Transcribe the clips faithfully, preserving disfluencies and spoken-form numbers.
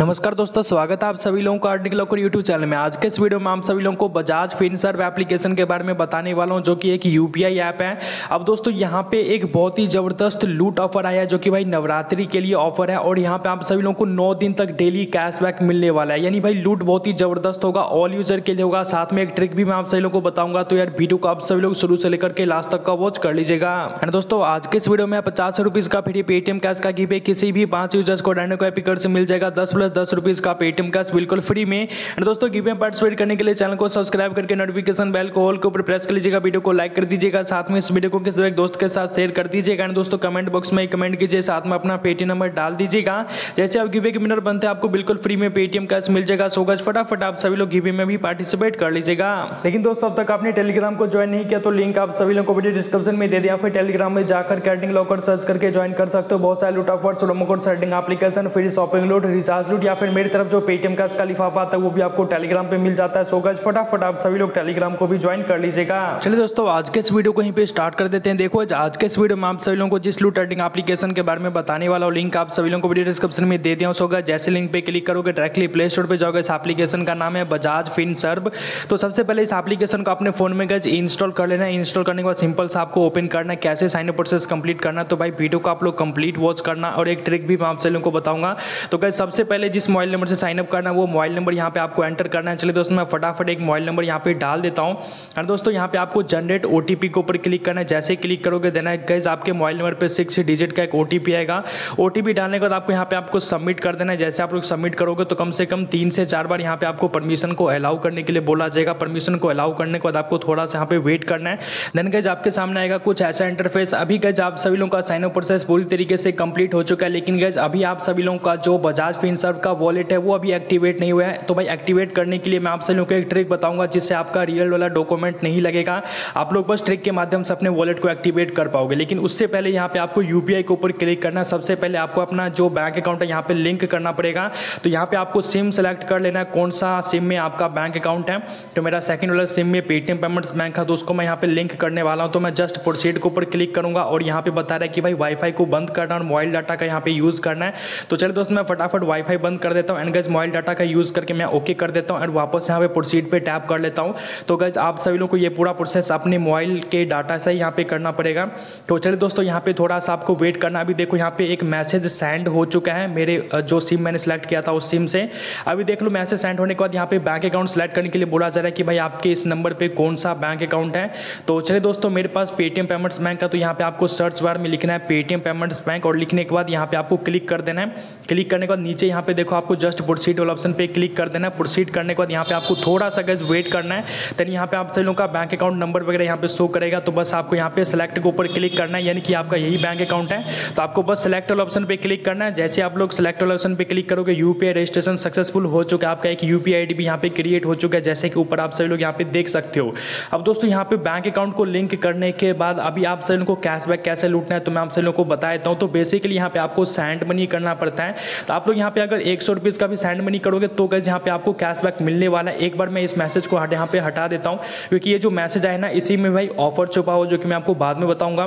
नमस्कार दोस्तों, स्वागत है आप सभी लोगों का अर्निंग लॉकर यूट्यूब चैनल में। आज के इस वीडियो में हम सभी लोगों को बजाज फिनसर्व एप्लीकेशन के बारे में बताने वाला हूं, जो कि एक यूपीआई ऐप है। अब दोस्तों यहां पे एक बहुत ही जबरदस्त लूट ऑफर आया है, जो कि भाई नवरात्रि के लिए ऑफर है और यहां पे आप सभी लोगों को नौ दिन तक डेली कैशबैक मिलने वाला है। यानी भाई लूट बहुत ही जबरदस्त होगा, ऑल यूजर के लिए होगा। साथ में एक ट्रिक भी मैं आप सभी लोगों को बताऊंगा, तो यार वीडियो को आप सभी लोग शुरू से लेकर के लास्ट तक का वॉच कर लीजिएगा। एंड दोस्तों आज के इस वीडियो में पचास रुपीज का फ्री पेटीएम कैश का गिव किसी भी पांच यूजर्स को डायनो को एपिक से मिल जाएगा। दस प्लस दस रुपीज का पेटीएम कैश बिल्कुल फ्री में। एंड दोस्तों गिव में पार्टिसिपेट करने के लिए चैनल को सब्सक्राइब करके नोटिफिकेशन बेल को ऑल के ऊपर प्रेस कर लीजिएगा। वीडियो को लाइक कर दीजिएगा, साथ में इस वीडियो को किसी एक दोस्त के साथ शेयर कर दीजिएगा। एंड दोस्तों कमेंट बॉक्स में कमेंट कीजिए, साथ में अपना पेटीएम नंबर डाल दीजिएगा। जैसे आप गिवे के विनर बनते हैं आपको बिल्कुल फ्री में पेटीएम कैश मिल जाएगा। सो गाइस फटाफट आप सभी लोग गिवे में भी पार्टिसिपेट कर लीजिएगा। लेकिन दोस्तों अब तक आपने टेलीग्राम को ज्वाइन नहीं किया तो लिंक आप सभी लोगों को वीडियो डिस्क्रिप्शन में दे दिया, फिर टेलीग्राम में जाकर अर्निंग लॉकर सर्च करके ज्वाइन कर सकते हो। बहुत सारे लूट offers, promo code, setting application, free shopping लूट, रिचार्ज लूट या फिर मेरी तरफ जो पेटीएम कैश का लिफाफा आता है वो भी आपको टेलीग्राम पे मिल जाता है। सो गाइस फटाफट आप सभी लोग टेलीग्राम को भी ज्वाइन कर लीजिएगा। चलिए दोस्तों आज के इस वीडियो को यहीं पे स्टार्ट कर देते हैं। देखो आज के इस वीडियो में आप सभी लोगों को जिस लूट अर्निंग एप्लीकेशन के बारे में बताने वाला हूं, लिंक आप सभी लोगों को वीडियो डिस्क्रिप्शन में दे दिया हूं। सो गाइस जैसे लिंक पे क्लिक करोगे डायरेक्टली प्ले स्टोर पे जाओगे। इस एप्लीकेशन का नाम है बजाज फिनसर्व। तो सबसे पहले इस एप्लीकेशन को अपने फोन में गाइस इंस्टॉल कर लेना है। इंस्टॉल करने के बाद सिंपल सा आपको ओपन करना है। कैसे साइन अप प्रोसेस कंप्लीट करना है, तो भाई वीडियो को आप लोग कंप्लीट वॉच करना और एक ट्रिक भी मैं आप सभी लोगों को बताऊंगा। तो गाइस सबसे पहले जिस मोबाइल नंबर से साइन अप करना है वो मोबाइल नंबर यहाँ पे आपको एंटर करना है। चलिए दोस्तों मैं फटाफट एक मोबाइल नंबर यहाँ पे डाल देता हूँ। और दोस्तों यहाँ पे आपको जनरेट ओटीपी के ऊपर क्लिक करना है। जैसे क्लिक करोगे देना है गाइस आपके मोबाइल नंबर पे सिक्स डिजिट का एक ओटीपी आएगा। ओटीपी डालने के बाद आपको यहाँ पे आपको सबमिट कर देना है। जैसे आप लोग सबमिट करोगे तो कम से कम तीन से चार बार यहाँ पे आपको परमिशन को अलाउ करने के लिए बोला जाएगा। परमिशन को अलाउ करने के बाद आपको थोड़ा सा यहाँ पे वेट करना है। देन गाइस आपके सामने आएगा कुछ ऐसा इंटरफेस। अभी गाइस आप सभी लोगों का साइन अप प्रोसेस पूरी तरीके से कंप्लीट हो चुका है, लेकिन गाइस अभी आप सभी लोगों का जो बजाज फिनसर्व का वॉलेट है वो अभी एक्टिवेट नहीं हुआ है। तो भाई एक्टिवेट करने के लिए मैं आप सभी लोगों को एक ट्रिक बताऊंगा, जिससे आपका रियल वाला डॉक्यूमेंट नहीं लगेगा। आप लोग बस ट्रिक के माध्यम से अपने वॉलेट को एक्टिवेट कर पाओगे। लेकिन उससे पहले यहाँ पे आपको यूपीआई के ऊपर क्लिक करना है। सबसे पहले आपको अपना जो बैंक अकाउंट है यहाँ पे लिंक करना पड़ेगा। तो यहाँ पे आपको सिम सेलेक्ट कर लेना है, कौन सा सिम में आपका बैंक अकाउंट है। तो मेरा सेकंड वाला सिम में पेटीएम पेमेंट्स बैंक है, तो उसको मैं यहाँ पे लिंक करने वाला हूँ। तो मैं जस्ट प्रोसीड के ऊपर क्लिक करूंगा और यहाँ पे बता रहा है कि भाई वाईफाई को बंद करना और मोबाइल डाटा का यहाँ पे यूज करना है। तो चलिए दोस्तों मैं फटाफट वाईफाई बंद कर देता हूँ एंड गाइस मोबाइल डाटा का यूज करके मैं ओके कर देता हूँ एंड वापस यहाँ पे प्रोसीड पे टैप कर लेता हूँ। तो गाइस आप सभी लोगों को ये पूरा प्रोसेस अपने मोबाइल के डाटा से यहाँ पे करना पड़ेगा। तो चलिए दोस्तों यहाँ पे थोड़ा सा आपको वेट करना। अभी देखो यहाँ पे एक मैसेज सेंड हो चुका है मेरे जो सिम मैंने सेलेक्ट किया था उस सिम से। अभी देख लो मैसेज सेंड होने के बाद यहाँ पे बैंक अकाउंट सेलेक्ट करने के लिए बोला जा रहा है कि भाई आपके इस नंबर पे कौन सा बैंक अकाउंट है। तो चलिए दोस्तों मेरे पास पेटीएम पेमेंट्स बैंक का, तो यहाँ पे आपको सर्च बार में लिखना है पेटीएम पेमेंट्स बैंक और लिखने के बाद यहाँ पे आपको क्लिक कर देना है। क्लिक करने के बाद नीचे यहाँ पे देखो आपको जस्ट प्रोसीड वाला ऑप्शन पे क्लिक कर देना है। प्रोसीड करने के बाद यहाँ पे आपको थोड़ा सा गाइस वेट करना है। देन यहाँ पे आप सभी लोगों का बैंक अकाउंट नंबर वगैरह यहाँ पे शो करेगा। तो बस आपको यहाँ पे सेलेक्ट के ऊपर क्लिक करना है, यानी कि आपका यही बैंक अकाउंट है। तो आपको बस सेलेक्ट वाला ऑप्शन पे क्लिक करना है। जैसे आप लोग सेलेक्ट वाला ऑप्शन पे क्लिक करोगे यूपीआई रजिस्ट्रेशन सक्सेसफुल हो चुका है। आपका एक यूपीआई आईडी भी यहाँ पे क्रिएट हो चुका है, जैसे कि ऊपर आप सभी लोग यहाँ पे देख सकते हो। अब दोस्तों यहाँ पे बैंक अकाउंट को लिंक करने के बाद अभी आप सभी लोगों को कैशबैक कैसे लूटना है तो मैं आप सभी लोगों को बता देता हूँ। तो बेसिकली यहाँ पे आपको सेंड मनी करना पड़ता है। तो आप लोग यहाँ पे अगर एक सौ रुपीज़ का भी सेंड मनी करोगे तो गाइस यहाँ पे आपको कैशबैक मिलने वाला है। एक बार मैं इस मैसेज को यहाँ पे हटा देता हूँ, क्योंकि ये जो मैसेज आया ना इसी में भाई ऑफर छुपा हो, जो कि मैं आपको बाद में बताऊंगा।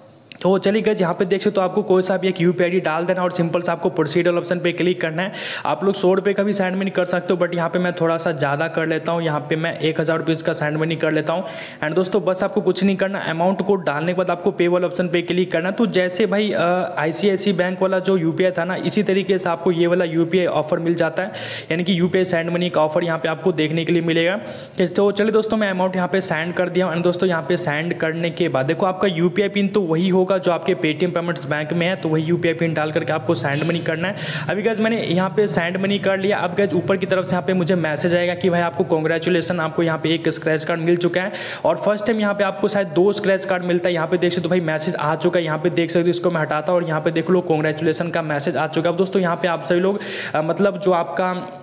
तो चलिए गाइस यहाँ पे देख सकते हो आपको कोई सा भी एक यूपीआई आईडी डाल देना और सिंपल सा आपको प्रोसीड वाला ऑप्शन पे क्लिक करना है। आप लोग सौ रुपये का भी सेंड मनी कर सकते हो, बट यहाँ पे मैं थोड़ा सा ज़्यादा कर लेता हूँ। यहाँ पे मैं एक हज़ार रुपीज़ का सेंड मनी कर लेता हूँ। एंड दोस्तों बस आपको कुछ नहीं करना, अमाउंट को डालने के बाद आपको पे वाला ऑप्शन पे क्लिक करना। तो जैसे भाई आईसीआईसी बैंक वाला जो यूपीआई था ना, इसी तरीके से आपको ये वाला यूपीआई ऑफर मिल जाता है, यानी कि यूपीआई सेंड मनी का ऑफर यहाँ पे आपको देखने के लिए मिलेगा। तो चलिए दोस्तों मैं अमाउंट यहाँ पे सेंड कर दिया। एंड दोस्तों यहाँ पे सेंड करने के बाद देखो आपका यूपीआई पिन तो वही होगा जो आपके पेटीएम पेमेंट्स बैंक में है, तो वही यूपीआई पिन डाल करके आपको सेंड मनी करना है। अभी गाइस मैंने यहाँ पे सेंड मनी कर लिया। अब गाइस ऊपर की तरफ से यहाँ पे मुझे मैसेज आएगा कि भाई आपको कांग्रेचुलेसन, आपको यहाँ पे एक स्क्रैच कार्ड मिल चुका है और फर्स्ट टाइम यहाँ पे आपको शायद दो स्क्रैच कार्ड मिलता है। यहाँ पे देख सकते हो भाई मैसेज आ चुका है, यहाँ पे देख सकते हो। इसको मैं हटाता हूँ और यहाँ पे देख लो कांग्रेचुलेसन का मैसेज आ चुका है। अब दोस्तों यहाँ पे आप सभी लोग मतलब जो आपका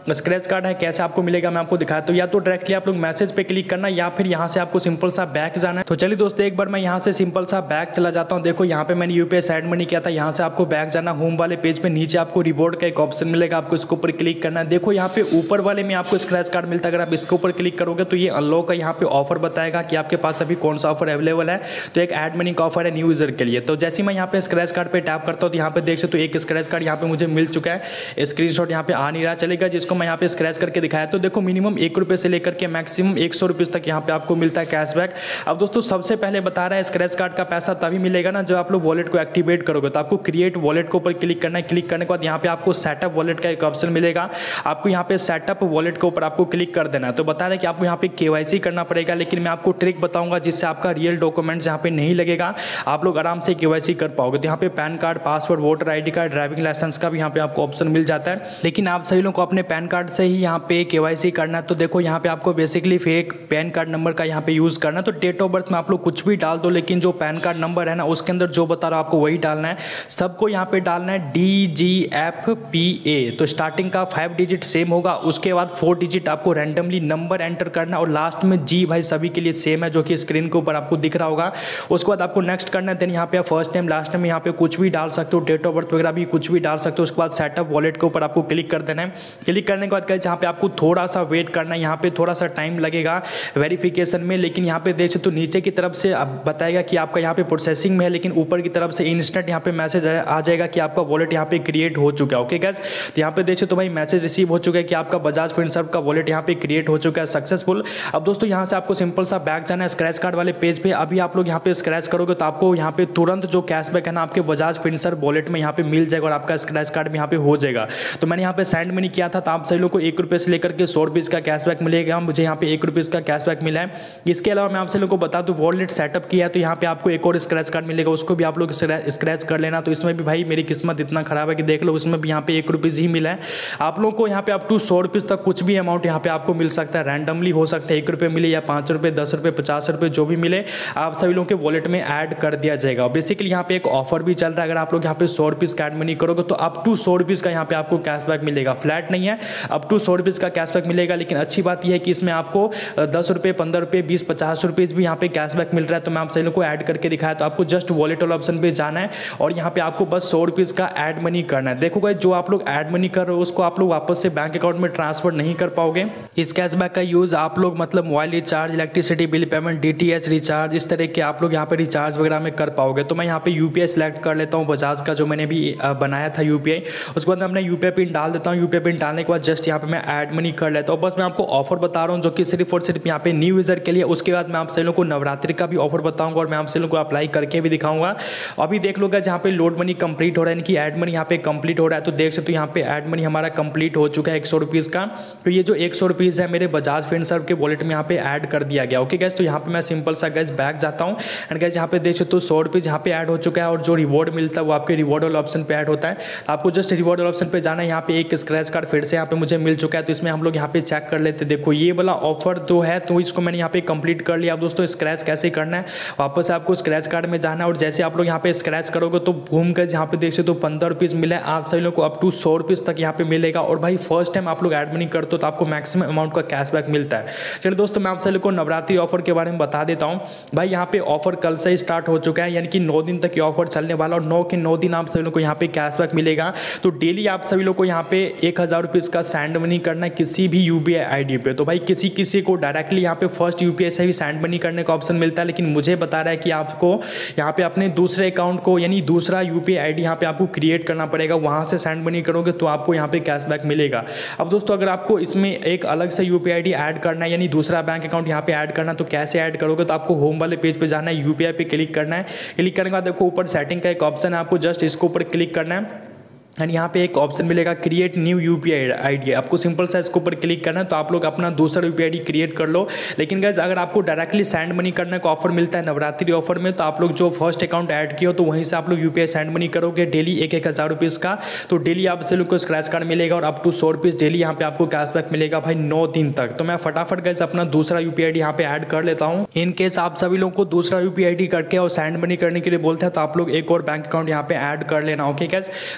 स्क्रैच कार्ड है कैसे आपको मिलेगा मैं आपको दिखाया। तो या तो डायरेक्टली आप लोग मैसेज पे क्लिक करना या फिर यहाँ से आपको सिंपल सा बैक जाना है। तो चलिए दोस्तों एक बार मैं यहाँ से सिंपल सा बैक चला जाता हूँ। देखो यहाँ पे मैंने यूपीआई सेंड मनी किया था, यहाँ से आपको बैक जाना, होम वाले पेज पे नीचे आपको रिवॉर्ड का एक ऑप्शन मिलेगा, आपको इसके ऊपर क्लिक करना है। देखो यहाँ पे ऊपर वाले में आपको स्क्रैच कार्ड मिलता है, अगर आप इसके ऊपर क्लिक करोगे तो ये अनलॉक का यहाँ पे ऑफर बताएगा कि आपके पास अभी कौन सा ऑफर अवेलेबल है। तो एक एड मनी का ऑफर है न्यू यूजर के लिए। तो जैसे मैं यहाँ पे स्क्रैच कार्ड पे टैप करता हूँ तो यहाँ पे देख सकते हो एक स्क्रैच कार्ड यहाँ पे मुझे मिल चुका है। स्क्रीनशॉट यहाँ पे आ नहीं रहा, चलेगा जिसको मैं यहाँ पे स्क्रैच करके दिखाया। तो देखो मिनिमम एक रुपये से लेकर के मैक्सिमम एक सौ रुपये तक यहाँ पे आपको मिलता है कैशबैक। अब दोस्तों सबसे पहले बता रहा है स्क्रैच कार्ड का पैसा तभी मिलेगा ना जब आप लोग वॉलेट को एक्टिवेट करोगे। तो आपको क्रिएट वॉलेट के ऊपर क्लिक करना है। क्लिक करने के बाद यहाँ पे आपको सेटअप वॉलेट का एक ऑप्शन मिलेगा, आपको यहाँ पे सेटअप वॉलेट के ऊपर आपको क्लिक कर देना है। तो बता रहा है कि आपको यहाँ पे केवाईसी करना पड़ेगा, लेकिन मैं आपको ट्रिक बताऊंगा जिससे आपका रियल डॉक्यूमेंट्स यहाँ पे नहीं लगेगा, आप लोग आराम से केवाईसी कर पाओगे। तो यहाँ पे pan card, password, voter ID card, driving licence का भी यहाँ पे आपको ऑप्शन मिल जाता है, लेकिन आप सभी लोगों को अपने पैन कार्ड से ही यहाँ पे केवाईसी करना है। तो देखो यहाँ पे आपको basically fake pan card number का यहाँ पे यूज करना है। तो डेट ऑफ बर्थ में आप लोग कुछ भी डाल दो, लेकिन जो पैन कार्ड नंबर है ना उसके अंदर जो बता रहा हूँ आपको वही डालना है। सबको यहाँ पे डालना है D G F P A. तो स्टार्टिंग का फाइव डिजिट सेम होगा, उसके बाद फोर डिजिट आपको रैंडमली नंबर एंटर करना है और लास्ट में जी भाई सभी के लिए सेम है जो कि स्क्रीन के ऊपर आपको दिख रहा होगा। उसके बाद आपको नेक्स्ट करना है। देन यहाँ पे फर्स्ट नेम, लास्ट नेम यहाँ पे कुछ भी डाल सकते हो, डेट ऑफ बर्थ वगैरह भी कुछ भी डाल सकते हो। उसके बाद सेटअप वॉलेट के ऊपर आपको क्लिक कर देना है। क्लिक करने के बाद गाइस यहाँ पे आपको थोड़ा सा वेट करना है, यहाँ पे थोड़ा सा टाइम लगेगा वेरिफिकेशन में, लेकिन यहाँ पे देख सकते हो नीचे की तरफ से अब बताएगा कि आपका यहाँ पे प्रोसेसिंग में है, लेकिन ऊपर की तरफ से इंस्टेंट यहाँ पे मैसेज आ जाएगा कि आपका वॉलेट यहाँ पे क्रिएट हो चुका है। ओके गाइस, तो यहाँ पे देख सकते हो भाई मैसेज रिसीव हो चुका है कि आपका बजाज फिनसर्व का वॉलेट यहाँ पे क्रिएट हो चुका है सक्सेसफुल। अब दोस्तों यहाँ से आपको सिंपल सा बैक जाना है स्क्रैच कार्ड वाले पेज पे। अभी आप लोग यहाँ पे स्क्रैच करोगे तो आपको यहाँ पे तुरंत जो कैशबैक है ना आपके बजाज फिनसर्व वॉलेट में यहाँ पे मिल जाएगा और आपका स्क्रैच कार्ड भी यहाँ पे हो जाएगा। तो मैंने यहाँ पे सेंड मनी किया था, तो आप सभी लोग को एक रुपये से लेकर के सौ रुपीज़ का कैशबैक मिलेगा। मुझे यहाँ पे एक रुपीज़ का कैशबैक मिला है। इसके अलावा मैं आप सभी लोग को बता दूँ वॉलेट सेटअप किया है तो यहाँ पे आपको एक और स्क्रैच कार्ड मिलेगा, उसको भी आप लोग स्क्रैच कर लेना। तो इसमें भी भाई मेरी किस्मत इतना खराब है कि देख लो उसमें भी यहाँ पे एक रुपीज़ ही मिला है। आप लोग को यहाँ पे अप टू सौ रुपीज़ तक कुछ भी अमाउंट यहाँ पे आपको मिल सकता है, रैंडमली हो सकता है एक रुपये मिले या पाँच रुपये, दस रुपये, पचास रुपये, जो भी मिले आप सभी लोगों के वॉलेट में ऐड कर दिया जाएगा। बेसिकली यहाँ पे एक ऑफर भी चल रहा है, अगर आप लोग यहाँ पे सौ रुपीज़ का ऐड मनी करोगे तो अप टू सौ रुपीज़ का यहाँ पे आपको कैशबैक मिलेगा। फ्लैट नहीं है, अप टू सौ रुपीज़ का कैशबैक मिलेगा। लेकिन अच्छी बात यह है कि इसमें आपको दस रुपये, पंद्रह रुपये, बीस, पचास रुपीज़ भी यहाँ पे कैशबैक मिल रहा है। तो मैं आप सभी लोग को ऐड करके दिखाया। तो आपको जस्ट वॉलेट वाला ऑप्शन पे जाना है और यहाँ पे आपको बस सौ रुपीज़ का ऐड मनी करना है। देखो गाइस जो आप लोग ऐड मनी कर रहे हो उसको आप लोग वापस से बैंक अकाउंट में ट्रांसफर नहीं कर पाओगे। इस कैशबैक का यूज़ आप लोग मतलब mobile recharge, electricity bill payment, D T H recharge, इस तरह के आप लोग यहाँ पे रिचार्ज वगैरह में कर पाओगे। तो मैं यहाँ पे यूपीआई सेलेक्ट कर लेता हूँ बजाज का जो मैंने भी बनाया था यूपीआई। उसके बाद मैं अपना यूपीआई पिन डाल देता हूँ। यूपीआई पिन डालने के बाद जस्ट यहाँ पे मैं ऐड मनी कर लेता हूँ। बस मैं आपको ऑफर बता रहा हूँ जो कि सिर्फ और सिर्फ यहाँ पे न्यू यूजर के लिए। उसके बाद मैं आप सभी लोगों को नवरात्रि का भी ऑफर बताऊंगा और मैं आप सभी लोगों को अप्लाई करके भी दिखाऊंगा। अभी देख लो जहाँ पे लोड मनी कंप्लीट हो रहा है, यानी कि ऐड मनी यहाँ पे कंप्लीट हो रहा है। तो देख सकते हो यहाँ पे ऐड मनी हमारा कंप्लीट हो चुका है एक सौ रुपीज़ का। तो ये जो एक सौ रुपीज़ है मेरे बजाज फिनसर्व के वॉलेट में यहाँ पे ऐड कर दिया गया। ओके गैस, तो यहाँ पे मैं सिंपल सा गैस बैक जाता हूँ एंड गैस यहाँ पे देख सकते हो सौ रुपीज़ यहाँ पे ऐड हो चुका है और जो रिवॉर्ड मिलता है वो आपके रिवॉर्ड वाला ऑप्शन पे ऐड होता है। आपको जस्ट रिवॉर्ड वाला ऑप्शन पे जाना है। यहाँ पे एक स्क्रैच कार्ड फिर से यहाँ पे मुझे मिल चुका है, तो इसमें हम लोग यहाँ पे चेक कर लेते। देखो ये वाला ऑफर तो है, तो इसको मैंने यहाँ पे कंप्लीट कर लिया। अब दोस्तों स्क्रैच कैसे करना है, वापस आपको स्क्रैच कार्ड में जाना है और जैसे आप लोग यहाँ पे स्क्रैच करोगे तो घूम कर यहाँ पे देख सकते हो पंद्रह रुपीज़ मिला है। आप सभी लोग को अप टू सौ रुपीज़ तक यहाँ पे मिलेगा। और भाई फर्स्ट टाइम आप लोग ऐड मनी करते हो तो आपको मैक्सिमम अमाउंट का कैशबैक मिलता है। चलिए दोस्तों मैं आप सभी लोग को नवरात्रि ऑफर के बारे में बता देता हूँ। भाई यहाँ पे ऑफर कल से ही स्टार्ट हो चुका है, यानी कि नौ दिन तक ये ऑफर चलने वाला और नौ के नौ दिन आप सभी लोग को यहाँ पे कैशबैक मिलेगा। तो डेली आप सभी लोग को यहाँ पे एक हज़ार रुपीज़ का सेंड मनी करना है किसी भी यूपीआई आईडी पे। तो भाई किसी किसी को डायरेक्टली यहाँ पे फर्स्ट यूपीआई से ही सेंड मनी करने का ऑप्शन मिलता है, लेकिन मुझे बता रहा है कि आपको यहाँ पे अपने दूसरे अकाउंट को यानी दूसरा यूपीआई आईडी यहाँ पे आपको क्रिएट करना पड़ेगा, वहाँ से सेंड मनी करोगे तो आपको यहाँ पे कैशबैक मिलेगा। अब दोस्तों अगर आपको इसमें एक अलग से यूपीआई आईडी ऐड करना है यानी दूसरा बैंक अकाउंट यहाँ पे ऐड करना है, तो कैसे ऐड करोगे, तो आपको होम वाले पेज पे जाना है, यूपीआई पे क्लिक करना है। क्लिक करने के बाद देखो ऊपर सेटिंग का एक ऑप्शन है, आपको जस्ट इसके ऊपर क्लिक करना है एंड यहाँ पे एक ऑप्शन मिलेगा क्रिएट न्यू यूपीआई आईडी। आपको सिंपल सा इसके ऊपर क्लिक करना है, तो आप लोग अपना दूसरा यूपीआई आईडी क्रिएट कर लो। लेकिन गाइस अगर आपको डायरेक्टली सेंड मनी करने का ऑफर मिलता है नवरात्रि ऑफर में, तो आप लोग जो फर्स्ट अकाउंट ऐड किया हो तो वहीं से आप लोग यूपीआई सेंड मनी करोगे डेली एक एक हज़ार रुपीज़ का। तो डेली आप से लोग को स्क्रैच कार्ड मिलेगा और अप टू सौ रुपीज़ डेली यहाँ पे आपको कैशबैक मिलेगा भाई नौ दिन तक। तो मैं फटाफट गाइस अपना दूसरा यूपीआई आईडी यहाँ पे ऐड कर लेता हूँ। इन केस आप सभी लोग को दूसरा यूपीआई आईडी करके और सेंड मनी करने के लिए बोलते हैं तो आप लोग एक और बैंक अकाउंट यहाँ पे ऐड कर लेना। ओके गाइस, तो चलिए दोस्तों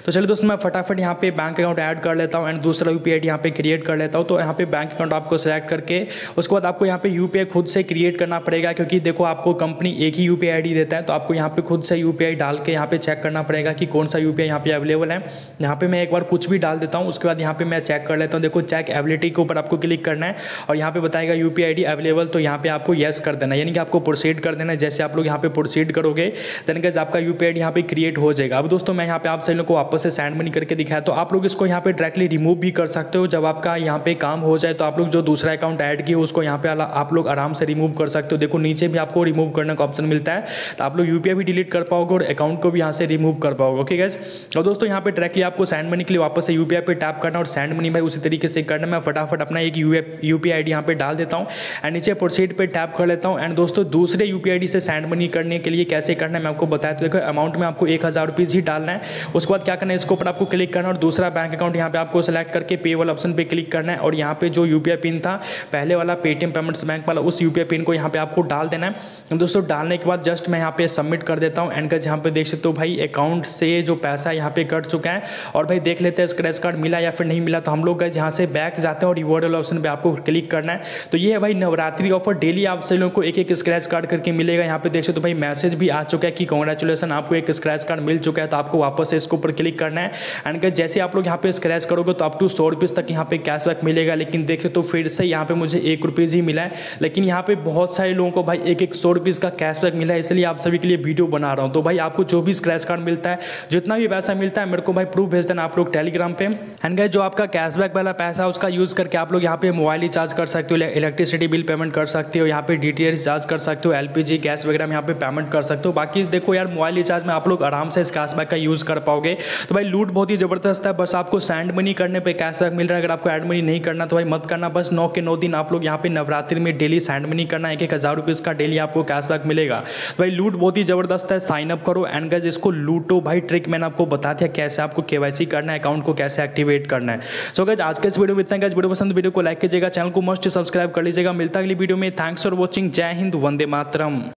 दोस्तों मैं फटाफट यहाँ पे बैंक अकाउंट ऐड कर लेता हूँ एंड दूसरा यूपीआई आईडी यहाँ पे क्रिएट कर लेता हूँ। तो यहाँ पे बैंक अकाउंट आपको सेलेक्ट करके उसके बाद आपको यहाँ पे यूपीआई खुद से क्रिएट करना पड़ेगा, क्योंकि देखो आपको कंपनी एक ही यूपीआई आईडी देता है, तो आपको यहाँ पे खुद से यूपीआई डाल के यहाँ पे चेक करना पड़ेगा कि कौन सा यूपीआई यहाँ पे अवेलेबल है। यहाँ पे मैं एक बार कुछ भी डाल देता हूँ, उसके बाद यहाँ पे मैं चेक कर लेता हूँ। देखो चेक एबिलिटी के ऊपर आपको क्लिक करना है और यहाँ पे बताएगा यूपीआई आईडी अवेलेबल, तो यहाँ पे आपको येस कर देना है, यानी कि आपको प्रोसीड कर देना है। जैसे आप लोग यहाँ पे प्रोसीड करोगे देन गाइस आपका यूपीआई आईडी यहाँ पे क्रिएट हो जाएगा। अब दोस्तों मैं यहाँ पे आप सभी लोगों को वापस से सेंड मनी करके दिखाया, तो आप लोग इसको यहाँ पे डायरेक्टली रिमूव भी कर सकते हो। जब आपका यहाँ पे काम हो जाए तो आप लोग जो दूसरा अकाउंट ऐड किए उसको यहाँ पे आप लोग आराम से रिमूव कर सकते हो। देखो नीचे भी आपको रिमूव करने का ऑप्शन मिलता है, तो आप लोग यूपीआई भी डिलीट कर पाओगे और अकाउंट को भी यहाँ से रिमूव कर पाओगे। ओके गाइस, और दोस्तों यहाँ पे डायरेक्टली आपको सेंड मनी के लिए वापस से यूपीआई पे टैप करना और सेंड मनी भाई उसी तरीके से करना। मैं फटाफट अपना एक यूपीआई आईडी यहाँ पे डाल देता हूँ एंड नीचे प्रोसीड पे टैप कर लेता हूँ। एंड दोस्तों दूसरे यूपीआई आईडी से सेंड मनी करने के लिए कैसे करना है मैं आपको बताया। तो देखो अमाउंट में आपको एक हज़ार रुपीज़ ही डालना है, उसके बाद क्या करना है इसके ऊपर आपको क्लिक करना और दूसरा बैंक अकाउंट यहाँ पे आपको सेलेक्ट करके पे वाला ऑप्शन पे क्लिक करना है और यहाँ पे जो यूपीआई पिन था पहले वाला पेटीएम पेमेंट्स बैंक वाला उस यूपीआई पिन को यहाँ पे आपको डाल देना है। दोस्तों डालने के बाद जस्ट मैं यहाँ पे सबमिट कर देता हूँ एंड गाइस यहाँ पे देख सकते हो भाई अकाउंट से जो पैसा यहाँ पे कट चुका है। और भाई देख लेते हैं स्क्रैच कार्ड मिला या फिर नहीं मिला। तो हम लोग गाइस यहाँ से बैक जाते हैं और रिवॉर्ड वाला ऑप्शन पे आपको क्लिक करना है। तो ये है भाई नवरात्रि ऑफर, डेली आप सभी लोगों को एक एक स्क्रैच कार्ड करके मिलेगा। यहाँ पे देख सकते हो भाई मैसेज भी आ चुका है कि कांग्रेचुलेसन आपको एक स्क्रैच कार्ड मिल चुका है। तो आपको वापस से इसके ऊपर क्लिक करना है एंड गाइस जैसे आप लोग यहाँ पे स्क्रैच करोगे तो अप टू सौ रुपीज़ तक यहाँ पे कैशबैक मिलेगा। लेकिन देख सकते हो फिर से यहाँ पे मुझे एक रुपीज़ ही मिला है, लेकिन यहाँ पे बहुत सारे लोगों को भाई एक एक सौ रुपीज़ का कैशबैक मिला है, इसलिए आप सभी के लिए वीडियो बना रहा हूँ। तो भाई आपको जो भी स्क्रैच कार्ड मिलता है जितना भी पैसा मिलता है मेरे को भाई प्रूफ भेज देना आप लोग टेलीग्राम पे। एंड गाइस जो आपका कैशबैक वाला पैसा है उसका यूज़ करके आप लोग यहाँ पे मोबाइल रिचार्ज कर सकते हो, इलेक्ट्रिसिटी बिल पेमेंट कर सकते हो, यहाँ पे डीटीएच रिचार्ज कर सकते हो, एलपीजी गैस वगैरह में यहाँ पे पेमेंट कर सकते हो। बाकी देखो यार मोबाइल रिचार्ज में आप लोग आराम से इस कैशबैक का यूज़ कर पाओगे। तो भाई लूट बहुत ही ज़बरदस्त है, बस आपको सेंड मनी करने पर कैशबैक मिल रहा है। अगर आपको ऐड मनी नहीं करना तो भाई मत करना, बस नौ के नौ दिन आप लोग यहाँ पे नवरात्रि में डेली सेंड मनी करना, एक एक हज़ार रुपीज़ का डेली आपको कैशबैक मिलेगा। भाई लूट बहुत ही ज़बरदस्त है, साइन अप करो एंड गाइस इसको लूटो भाई। ट्रिक मैंने आपको बता दिया कैसे आपको केवाईसी करना है, अकाउंट को कैसे एक्टिवेट करना है। सो गाइस आज के इस वीडियो में इतना। गाइस वीडियो पसंद वीडियो को लाइक कीजिएगा, चैनल को मस्ट सब्सक्राइब कर लीजिएगा। मिलता है अगली वीडियो में। Thanks for watching. जय हिंद, वंदे मातरम।